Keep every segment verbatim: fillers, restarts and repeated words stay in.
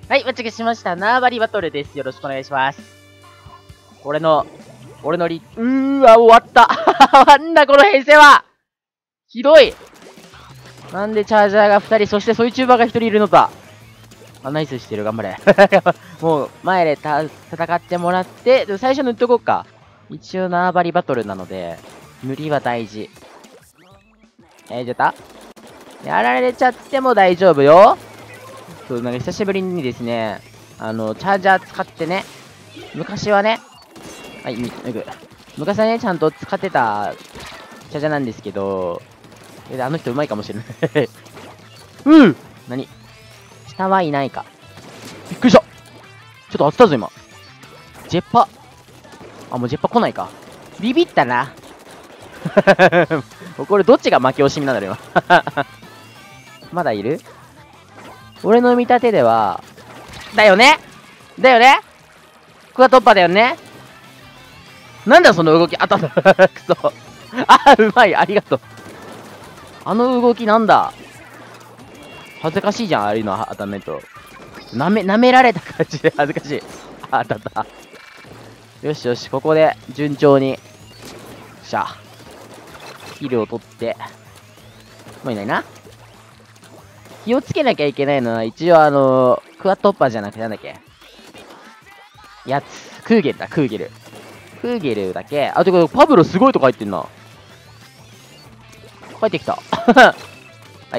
はい、間違えしました。縄張りバトルです。よろしくお願いします。俺の、俺のリ、うーわ、終わった。なんだこの編成はひどい。なんでチャージャーがふたり、そしてソイチューバーがひとりいるのか。あ、ナイスしてる、頑張れ。もう、前でた戦ってもらって、でも最初塗っとこうか。一応縄張りバトルなので、塗りは大事。えー、出たやられちゃっても大丈夫よ。そう、なんか久しぶりにですね、あの、チャージャー使ってね、昔はね、はい、み、ぐ。昔はね、ちゃんと使ってたチャージャーなんですけど、えあの人うまいかもしれない。うん何下はいないか。びっくりしたちょっと当てたぞ、今。ジェッパ。あ、もうジェッパ来ないか。ビビったな。これどっちが負け惜しみなんだろ、今。まだいる俺の見立てでは、だよねだよねクワ突破だよねなんだその動きあったんだ。くそ。あ、うまい。ありがとう。あの動きなんだ恥ずかしいじゃん、ああいうの当たんないと。なめ、舐められた感じで恥ずかしい。あ、当たった。よしよし、ここで順調に。しゃ。ヒルを取って。もういないな。気をつけなきゃいけないのは、一応あのー、クワ突破じゃなくてなんだっけやつ。クーゲルだ、クーゲル。クーゲルだけ。あ、てか、パブロすごいとこ入ってんな。帰ってきた。はい。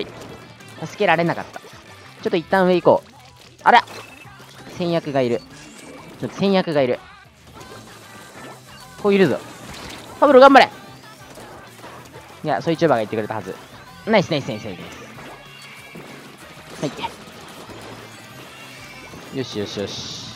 助けられなかった。ちょっと一旦上行こう。あら戦略がいる。ちょっと戦略がいる。こういるぞ。パブロ頑張れいや、ソイチューバーが言ってくれたはず。ナイスナイスナイスナイス。はい。よしよしよし。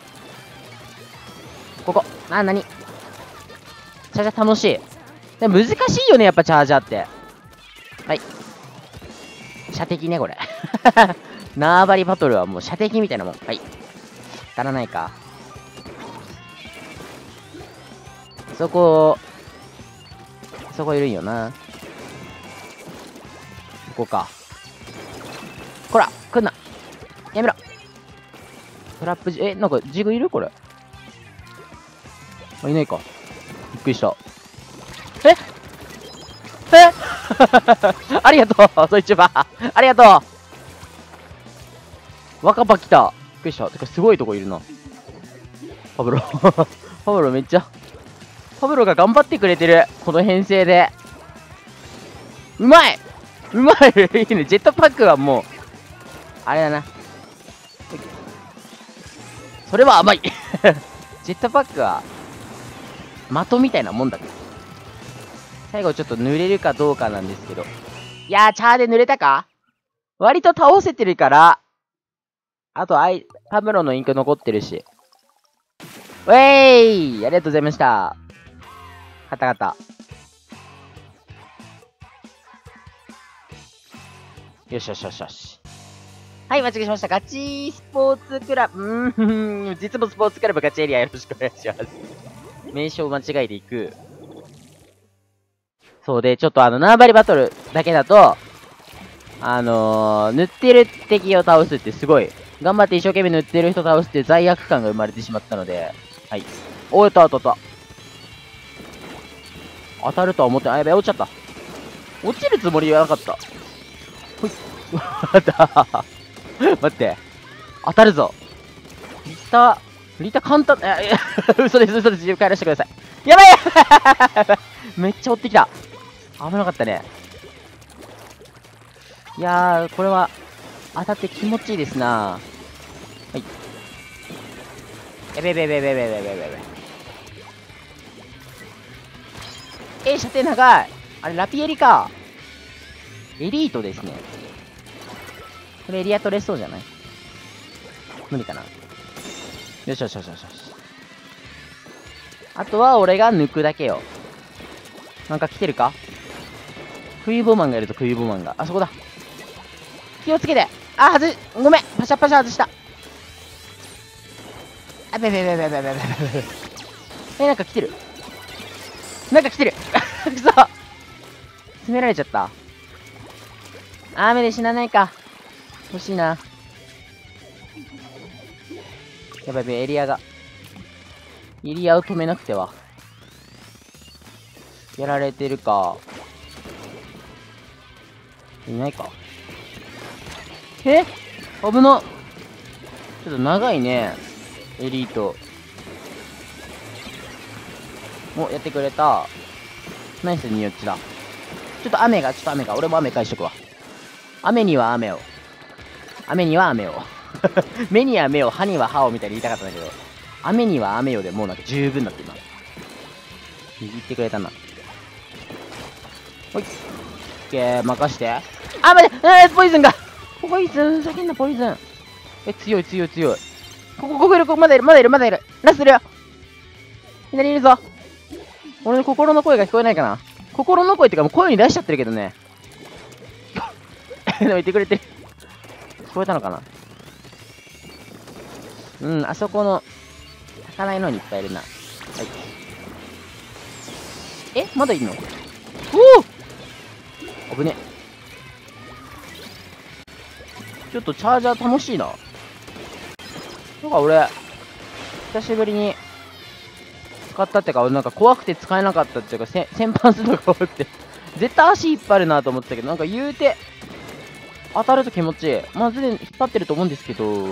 ここ。あ、なにチャージャー楽しい。でも難しいよね、やっぱチャージャーって。はい。射的ね、これ。縄張りバトルはもう射的みたいなもん。はい。当たらないか。そこ、そこいるんよな。ここか。こら、来んな。やめろ。トラップじ、え、なんかジグいるこれ。あ、いないか。びっくりした。ええありがとう、ソイチューバー。ありがとう。若葉来た。びっくりした。てか、すごいとこいるな。パブロ。パブロめっちゃ。パブロが頑張ってくれてる。この編成で。うまいうまいいいね。ジェットパックはもう、あれだな。それは甘い。ジェットパックは、的みたいなもんだから。最後ちょっと濡れるかどうかなんですけど。いやー、チャーで濡れたか割と倒せてるから、あと、アイ、パブロのインク残ってるし。ウェーイありがとうございました。勝った勝った。よしよしよしよし。はい、間違えしました。ガチスポーツクラブ、うーん、実もスポーツクラブガチエリアよろしくお願いします。名称を間違えていく。そうで、ちょっとあの、縄張りバトルだけだと、あのー、塗ってる敵を倒すってすごい、頑張って一生懸命塗ってる人倒すって罪悪感が生まれてしまったので、はい。おっと当たった。当たるとは思って、あ、やべ、落ちちゃった。落ちるつもりはなかった。ほい。待った。待って。当たるぞ。リタ、リタ簡単、え、嘘です、嘘です。帰らせてください。やばいめっちゃ追ってきた。危なかったね。いやー、これは、当たって気持ちいいですな。はい。やべべべべべべべべべ。えー、射程長い。あれ、ラピエリか。エリートですね。これエリア取れそうじゃない無理かな。よしよしよしよしよし。あとは俺が抜くだけよ。なんか来てるか冬ボマンがいると冬ボマンが。あそこだ。気をつけて。あ、外し、ごめん。パシャパシャ外した。あ、べべべべべべべべべ。え、なんか来てる。なんか来てる。くそ。詰められちゃった。雨で死なないか。欲しいな。 やばいやばい、エリアが。エリアを止めなくては。やられてるか。いないか。え危な。ちょっと長いね。エリート。お、やってくれた。ナイスによっちだ。ちょっと雨が、ちょっと雨が。俺も雨返しとくわ。雨には雨を。雨には雨を。目には目を、歯には歯をみたいに言いたかったんだけど。雨には雨をでもうなんか十分だって今。握ってくれたな。ほい。オッケー、任して。あ、待って、えー、ポイズンがポイズン、叫んだポイズン。え、強い強い強い。ここ、ここいる、ここ、まだいる、まだいる、まだいる。ラスするよ。左いるぞ。俺の心の声が聞こえないかな。心の声ってかもう声に出しちゃってるけどね。でも言ってくれてる。聞こえたのかな。うん、あそこの、開かないのにいっぱいいるな。はい。え、まだいるの？おお！危ね。ちょっとチャージャー楽しいな。なんか俺、久しぶりに使ったってか、なんか怖くて使えなかったっていうか、せ先般数とか多くて、絶対足引っ張るなと思ってたけど、なんか言うて、当たると気持ちいい。まあ、全然引っ張ってると思うんですけど、も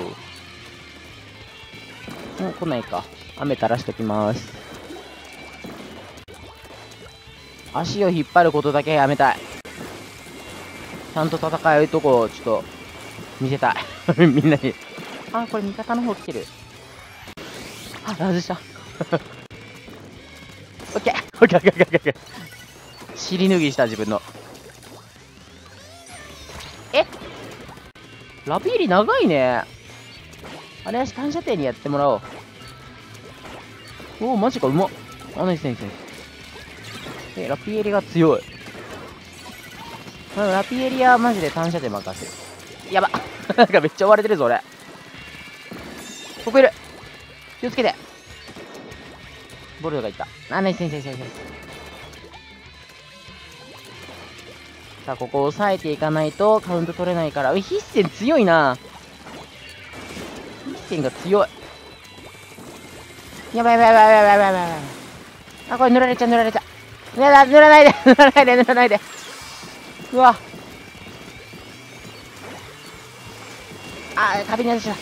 う来ないか。雨垂らしときます。足を引っ張ることだけやめたい。ちゃんと戦うとこをちょっと見せたい。みんなに。あ、これ味方の方来てる。あ、外した。オッケーオッケーオッケーオッケーオッケー。尻脱ぎした自分の。えラピーリ長いね。あれは単射程にやってもらおう。おお、マジか、うまっ。あ、ナイスナイスナイス。え、ラピエリが強い。ラピエリはマジで単射程任せる。やばなんかめっちゃ追われてるぞ、俺。ここいる。気をつけて。ボルトがいった。あ、ナイスナイスナイスナイス。さあ、ここを押さえていかないとカウント取れないから。え、ヒッセン強いな。ヒッセンが強い。やばいやばいやばいやばいやばいやばい。あ、これ塗られちゃう塗られちゃう。塗ら塗らないで塗らないで塗らないで。うわ。あ、壁に外した。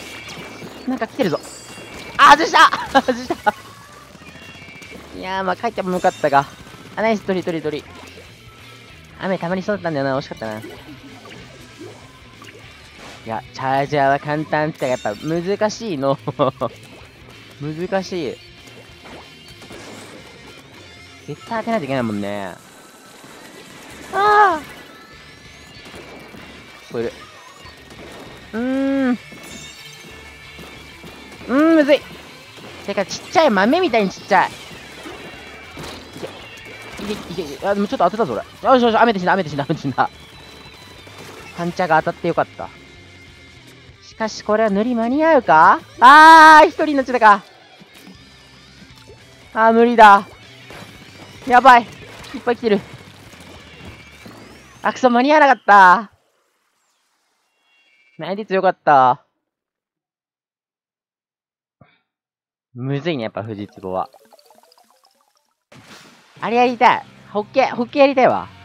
なんか来てるぞ。あ、外した外した。いやー、まあ帰ってもよかったが。あ、ナイス、取り取り取り。雨たまりそうだったんだよな、惜しかったな。いや、チャージャーは簡単ってか、やっぱ難しいの。難しい。絶対当てないといけないもんね。ああ聞こえる。うーん。うーん、むずい。てか、ちっちゃい豆みたいにちっちゃい。いけ、いけ、いけ。あ、でもちょっと当てたぞ、俺。よしよし、雨で死んだ、雨で死んだ、雨で死んだ。パンチャーが当たってよかった。しかし、これは塗り間に合うか？あー、一人になっちゃったか。あー、無理だ。やばい。いっぱい来てる。あ、くそ、間に合わなかった。内率よかった。むずいね、やっぱ富士壺は。あれやりたい。ホッケ、ホッケやりたいわ。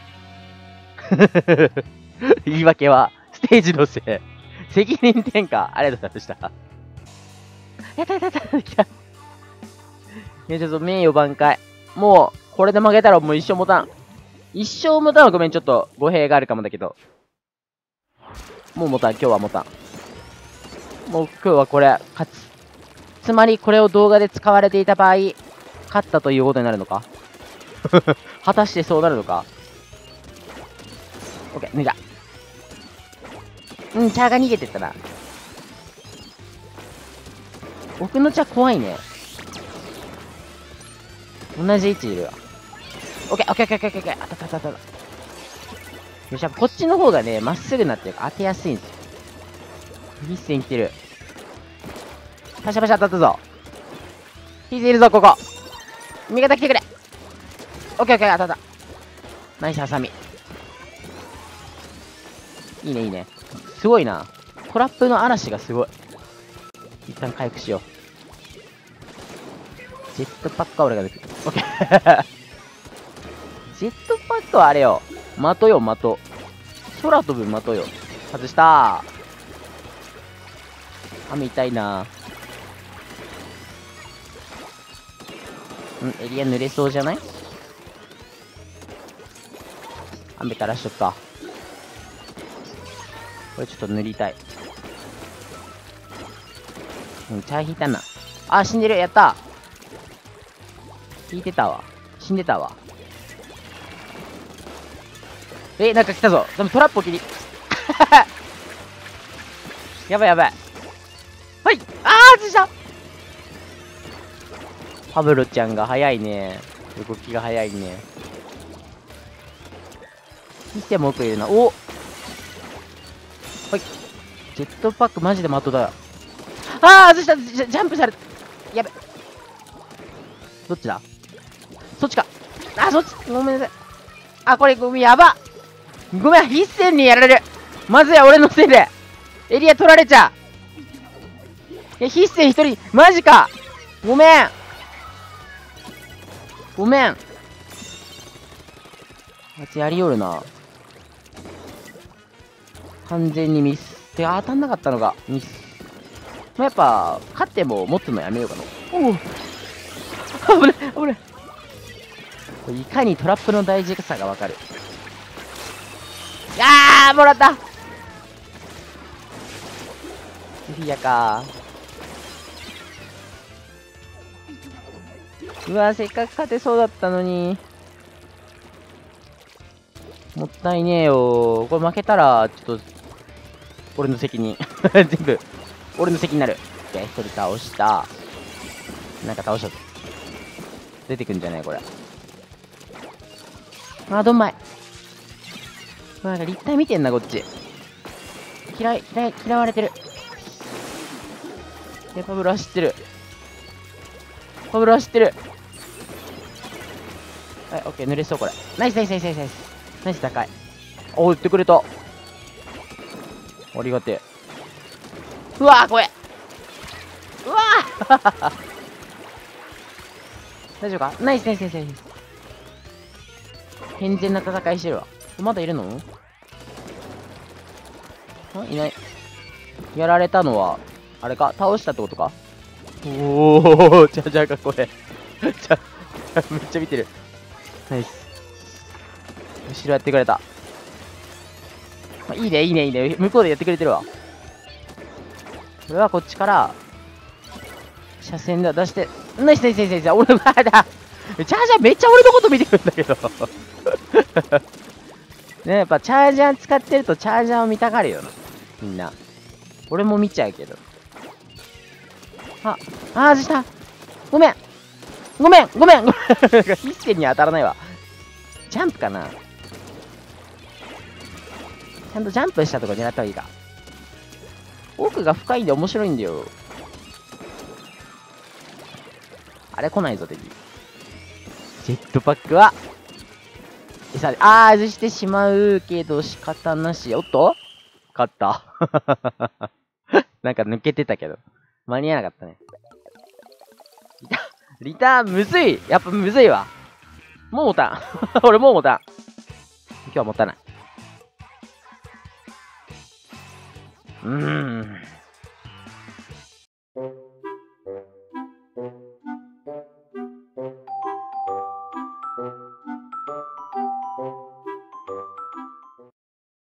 言い訳は、ステージのせい。責任転嫁。ありがとうございました。やったやったやったやった。いや、ちょっと名誉挽回。もう、これで負けたらもう一生持たん。一生持たんはごめん、ちょっと語弊があるかもだけど。もう持たん、今日は持たん。もう今日はこれ、勝つ。つまり、これを動画で使われていた場合、勝ったということになるのか果たしてそうなるのか。オッケー、脱いだ。うん、チャーが逃げてったな。僕のチャー怖いね。同じ位置いるわ。オッケー、オッケー、オッケー、オッケー、オッケー。あたたたたた。よし、やっぱこっちの方がね、まっすぐになってるから当てやすいんですよ。一線来てる。パシャパシャ当たったぞ。ヒーズいるぞ、ここ。味方来てくれ。オッケーオッケー、当たった。ナイスハサミ。いいね、いいね。すごいな。トラップの嵐がすごい。一旦回復しよジェットパックは俺が抜く。オッケー。ジェットパックはあれよ。的よ、的。空飛ぶ的よ。外したー。雨痛いなー。ん、エリア濡れそうじゃない？雨垂らしとくか。これちょっと塗りたい。うん、チャー引いたな。あ、死んでる。やったー。引いてたわ。死んでたわ。え、なんか来たぞ。でもトラップを切り。やばいやばい。はい。あー、外した。パブロちゃんが早いね。動きが早いね。見ても奥いるな。お、はい。ジェットパックマジで的だよ。あー、外した。ジャ、ジャンプされた。やべ。どっちだ？そっちか。あ、そっち。ごめんなさい。あ、これ、ごめん、やば。ごめん、必戦にやられる。まずい、俺のせいで。エリア取られちゃう。いや、必戦一人、マジか。ごめん。ごめん。あいつやりよるな。完全にミス。てか、当たんなかったのがミス。まあ、やっぱ、勝っても持つのやめようかな。おお。危ない、危ない。いかにトラップの大事さがわかる。あー、もらった。フィアかー。うわ、せっかく勝てそうだったのに。もったいねえよ。これ負けたら、ちょっと、俺の責任。全部、俺の責任になる。で、一人倒した。なんか倒した。出てくんじゃないこれ。あ、どんまい。なんか立体見てんな、こっち。嫌い、嫌い、嫌われてる。で、パブロ走ってる。パブロ走ってる。はい、オッケー、濡れそう、これ。ナイス、ナイス、ナイス、ナイス、ナイス。ナイス、高い。お、打ってくれた。ありがてえ。うわー、怖え。うわー大丈夫か？ナイス、ナイス、ナイス、ナイス。健全な戦いしてるわ。まだいるの？あ、いない。やられたのは、あれか？倒したってことか？おお、じゃじゃかこれ。じゃ、めっちゃ見てる。ナイス。後ろやってくれた。まあ、いいね、いいね、いいね。向こうでやってくれてるわ。これはこっちから、車線で出して、ナイスナイスナイスナイス。俺、まだ、チャージャーめっちゃ俺のこと見てるんだけど。ね、やっぱチャージャー使ってるとチャージャーを見たがるよな。みんな。俺も見ちゃうけど。あ、あー、外した。ごめん。ごめん、ごめん、ごめん。必戦に当たらないわ。ジャンプかな？ちゃんとジャンプしたとこ狙った方がいいか。奥が深いんで面白いんだよ。あれ来ないぞ、敵。ジェットパックは、餌で、あー、外してしまうけど仕方なし。おっと勝った。なんか抜けてたけど。間に合わなかったね。リターン、リターン、むずい。やっぱむずいわ。もう持たん。俺もう持たん。今日は持たない。うーん。